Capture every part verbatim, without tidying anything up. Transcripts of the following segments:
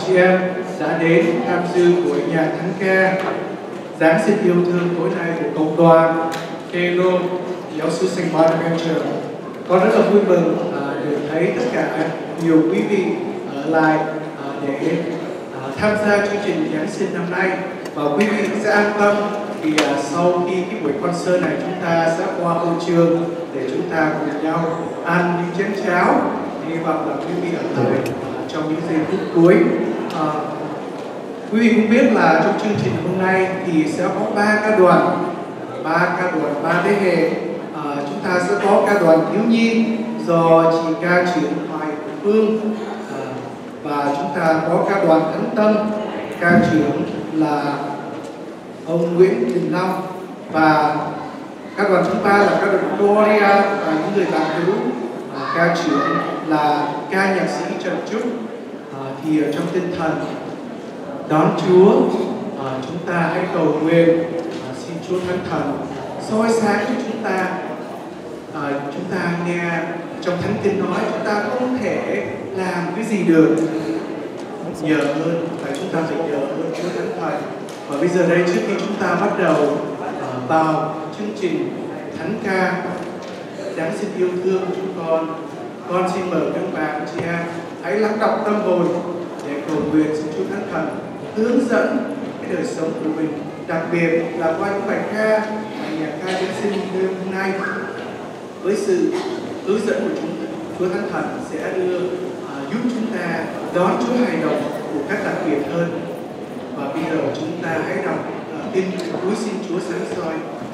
chị em đã đến tham dự buổi nhạc thánh ca Giáng sinh yêu thương tối nay của cộng đoàn Kelo giáo sư Saint Bonaventure. Con rất là vui mừng uh, được thấy tất cả nhiều quý vị ở lại uh, để uh, tham gia chương trình Giáng sinh năm nay, và quý vị sẽ an tâm vì uh, sau khi cái buổi concert này chúng ta sẽ qua hội trường để chúng ta cùng nhau ăn những chén cháo. Hy vọng là quý vị ở lại uh, trong những giây phút cuối. Uh, quý vị cũng biết là trong chương trình hôm nay thì sẽ có ba ca đoàn, ba ca đoàn, ba thế hệ. À, chúng ta sẽ có ca đoàn thiếu nhi do chị ca trưởng Hoài Phương, à, và chúng ta có ca đoàn Thánh Tâm, ca trưởng là ông Nguyễn Đình Long, và ca đoàn thứ ba là ca đoàn Gloria và những người bạn hữu. À, ca trưởng là ca nhạc sĩ Trần Trúc. À, thì trong tinh thần đón Chúa, à, chúng ta hãy cầu nguyện, à, xin Chúa Thánh Thần soi sáng cho chúng ta. À, chúng ta nghe trong Thánh Kinh nói chúng ta không thể làm cái gì được nhờ hơn, và chúng ta phải nhờ hơn Chúa Thánh Thần. Và bây giờ đây, trước khi chúng ta bắt đầu uh, vào chương trình thánh ca Giáng sinh yêu thương của chúng con, con xin mời các bạn chị em hãy lắng đọng tâm hồn để cầu nguyện xin Chúa Thánh Thần hướng dẫn cái đời sống của mình, đặc biệt là qua những bài ca, bài nhạc ca Giáng sinh như hôm nay. Với sự hướng dẫn của chúng, Chúa Thánh Thần sẽ đưa uh, giúp chúng ta đón Chúa hài đồng một cách đặc biệt hơn. Và bây giờ chúng ta hãy đọc uh, tin cúi xin Chúa sáng soi.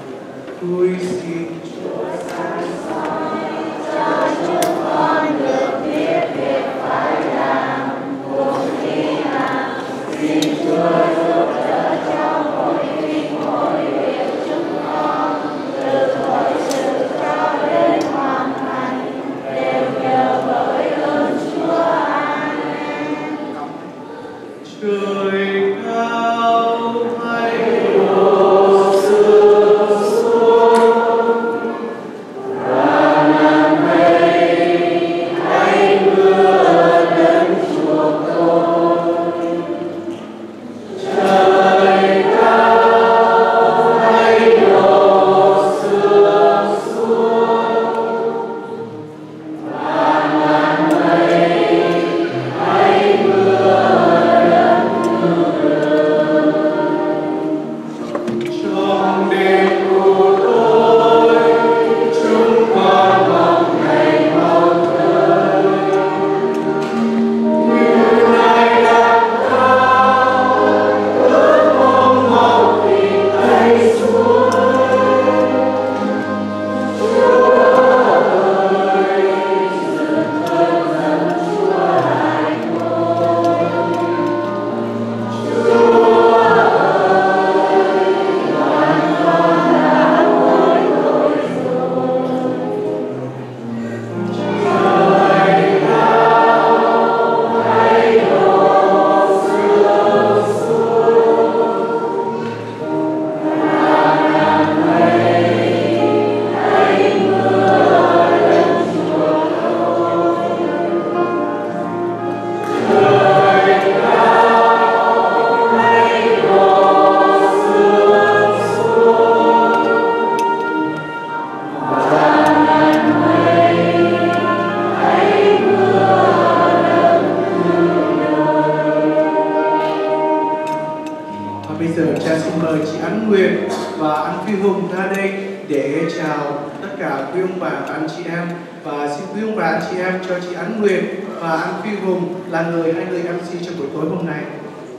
Cúi xin Chúa sáng soi cho chúng con được biết việc phải làm cùng khi nào. Xin Chúa giúp đỡ cho mỗi linh mỗi việc chúng con từ hồi sự cho đến hoàn thành đều nhờ bởi ơn Chúa. Amen. Trời cao hãy đổ sương xuống, và ngàn mây hãy mưa đến chuộc tôi. Trời cao hãy đổ sương xuống, và ngàn mây hãy mưa đến trong đêm của tôi. Chúng con mong ngày mau tới như nay đang cao, ước mong mau tìm thấy Chúa. Chúa ơi, sự thân dẫn Chúa hài tôi. Chúa ơi, đoàn con đã hối lỗi rồi. Trời cao hãy đổ sương xuống, và ngàn mây hãy mưa đến chuộc tôi. Trời cao hãy đổ sương xuống, và ngàn mây hãy mưa đến Và bây giờ cha xin mời chị Ánh Nguyệt và anh Phi Hùng ra đây để chào tất cả quý ông bà và anh chị em. Và xin quý ông bà anh chị em cho chị Ánh Nguyệt và anh Phi Hùng là người hai người em xê trong buổi tối hôm nay.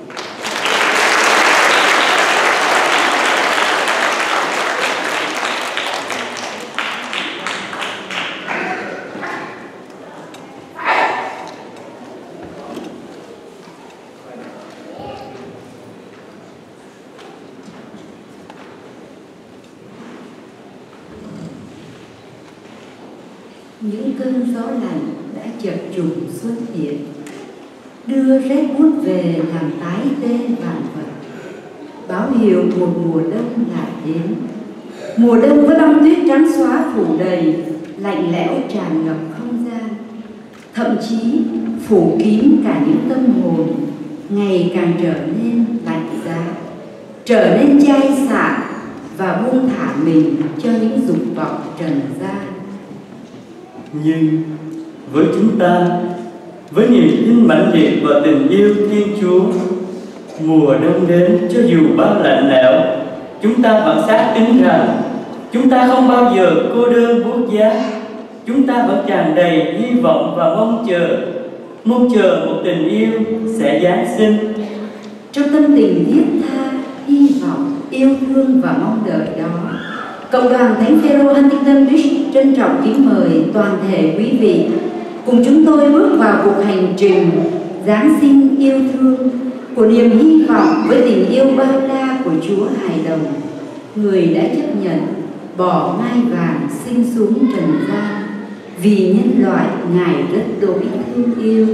Những cơn gió lạnh đã chập trùng xuất hiện, đưa rét buốt về làm tái tê vạn vật, báo hiệu một mùa đông lại đến. Mùa đông với băng tuyết trắng xóa phủ đầy, lạnh lẽo tràn ngập không gian, thậm chí phủ kín cả những tâm hồn ngày càng trở nên lạnh giá, trở nên chai sạn và buông thả mình cho những dục vọng trần gian. Nhưng với chúng ta, với niềm tin mãnh liệt và tình yêu Thiên Chúa, mùa đông đến cho dù bao lạnh lẽo, chúng ta vẫn xác tín rằng chúng ta không bao giờ cô đơn buốt giá. Chúng ta vẫn tràn đầy hy vọng và mong chờ, mong chờ một tình yêu sẽ giáng sinh. Trong tâm tình thiết tha, hy vọng, yêu thương và mong đợi đó, Cộng đoàn Thánh Phêrô Huntington Beach trân trọng kính mời toàn thể quý vị cùng chúng tôi bước vào cuộc hành trình Giáng sinh yêu thương của niềm hy vọng với tình yêu bao la của Chúa Hài Đồng, người đã chấp nhận bỏ ngai vàng sinh xuống trần gian vì nhân loại Ngài rất đối thương yêu.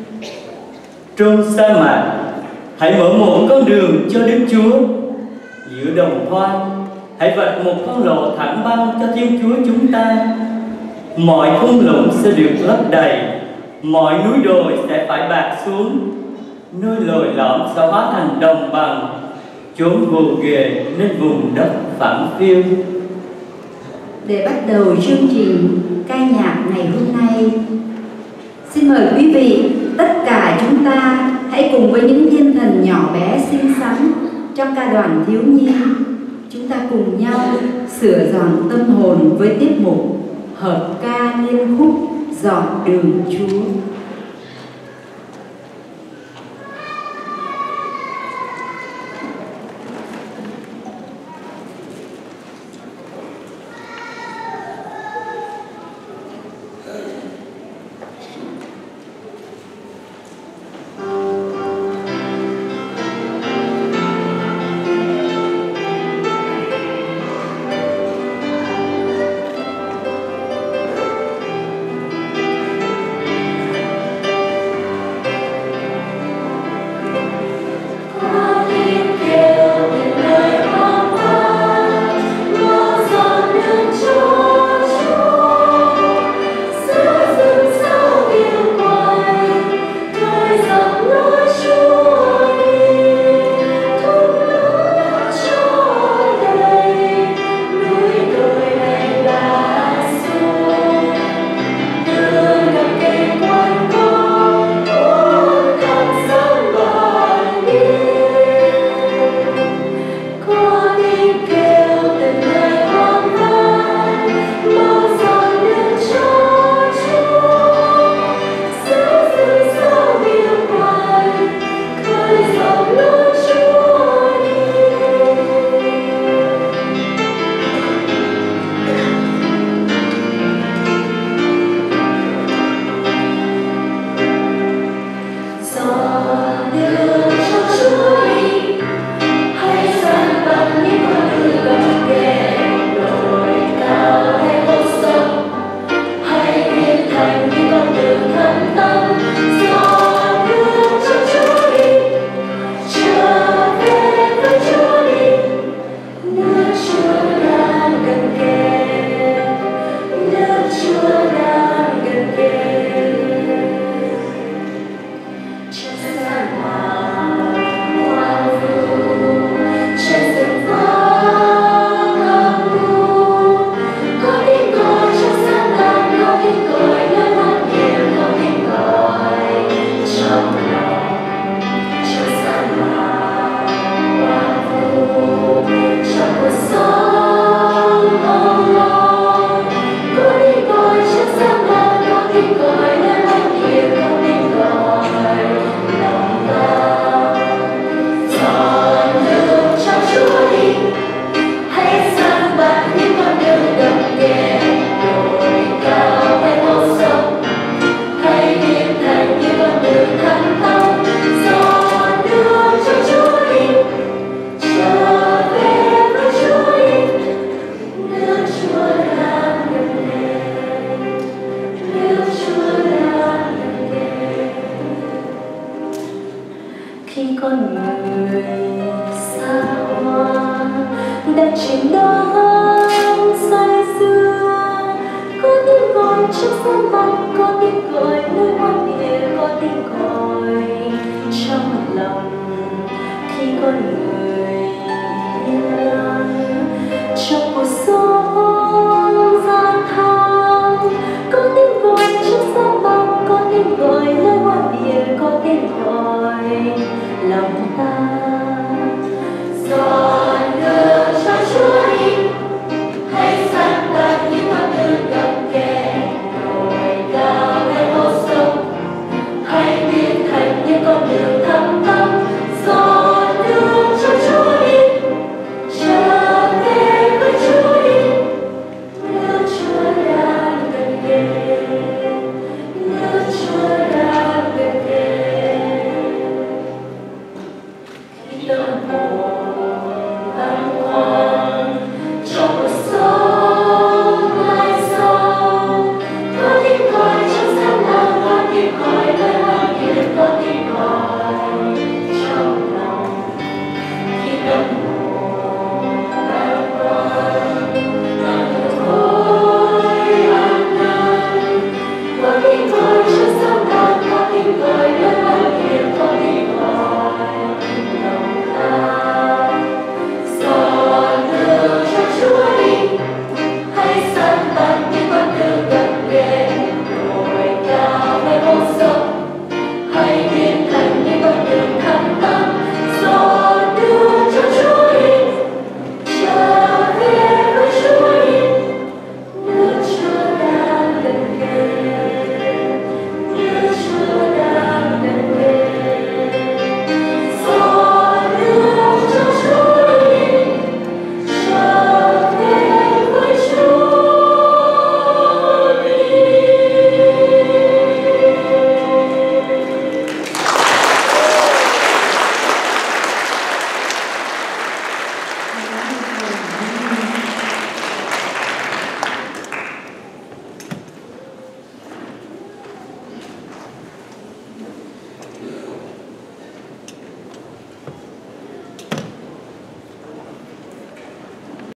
Trong sa mạc, hãy mở một con đường cho Đức Chúa. Giữa đồng hoang, hãy vạch một con lộ thẳng băng cho Thiên Chúa chúng ta. Mọi thung lũng sẽ được lấp đầy, mọi núi đồi sẽ phải bạc xuống, nơi lồi lõm sẽ hóa thành đồng bằng, chốn gồ ghề nên vùng đất phẳng phiu. Để bắt đầu chương trình ca nhạc ngày hôm nay, xin mời quý vị tất cả chúng ta hãy cùng với những thiên thần nhỏ bé xinh xắn trong ca đoàn thiếu nhi, chúng ta cùng nhau sửa dọn tâm hồn với tiết mục hợp ca liên khúc Dọn Đường Chúa. đã chìm đắm say sưa có tiếng gọi trong sa mạc, có tiếng gọi nơi hoang địa, có tiếng gọi trong lòng khi con người yên lặng trong cuộc sống gian nan. Có tiếng gọi trong sa mạc, có tiếng gọi nơi hoang địa, có tiếng gọi lòng ta.